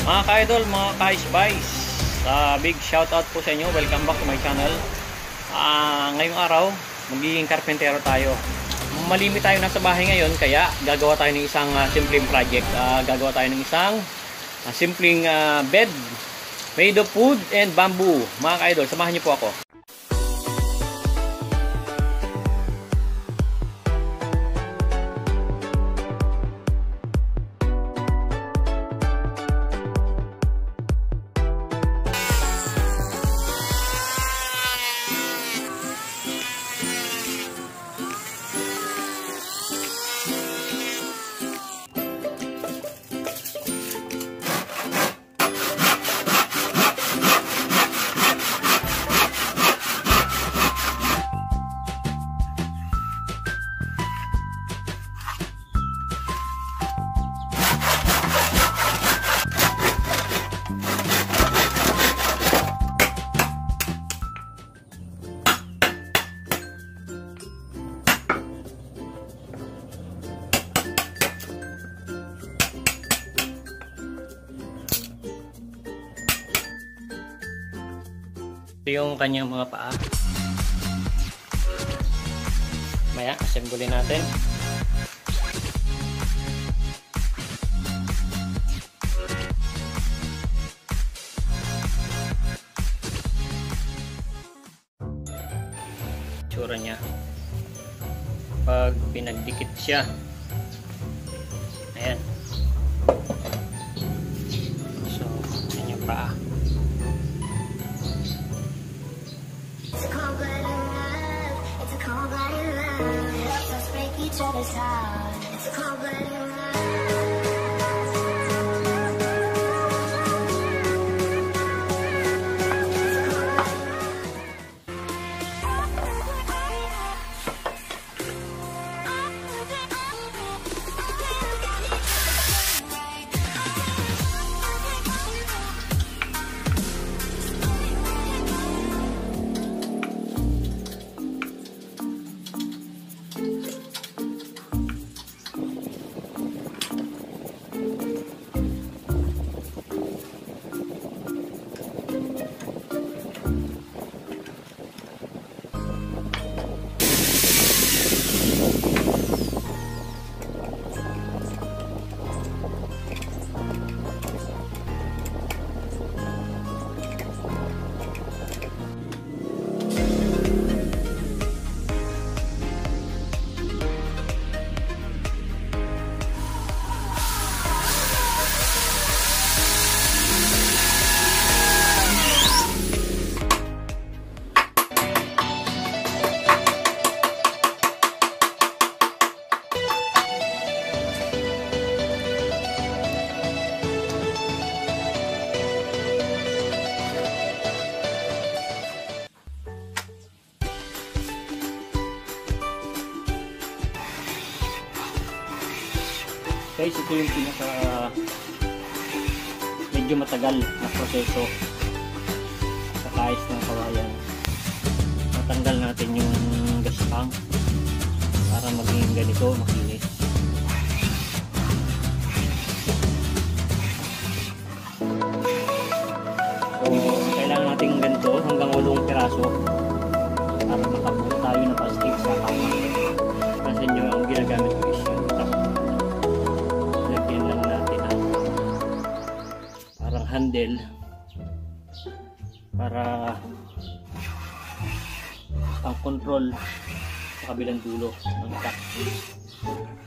Mga ka-idol, mga ka-spice, big shoutout po sa inyo. Welcome back to my channel. Ngayong araw, magiging carpentero tayo. Malimit tayo nasa bahay ngayon, kaya gagawa tayo ng isang simpleng project. Gagawa tayo ng isang simpleng bed made of wood and bamboo. Mga ka-idol, samahan niyo po ako. Ito yung kanyang mga paa. Maya, assemble natin. Tsura niya pag pinagdikit siya. Ayan. So, yan yung paa. Each other's heart. It's cold-blooded love. Guys, ito yung pinaka medyo matagal na proseso sa kais ng kawayan. Matanggal natin yung gaspang para maging ganito, makinis. So, kailangan natin ganito hanggang 8 piraso para makabuo tayo ng plastic sa kama. Kasi nyo ang ginagamit ko is yung handle para pang control sa kabilang dulo ng itak.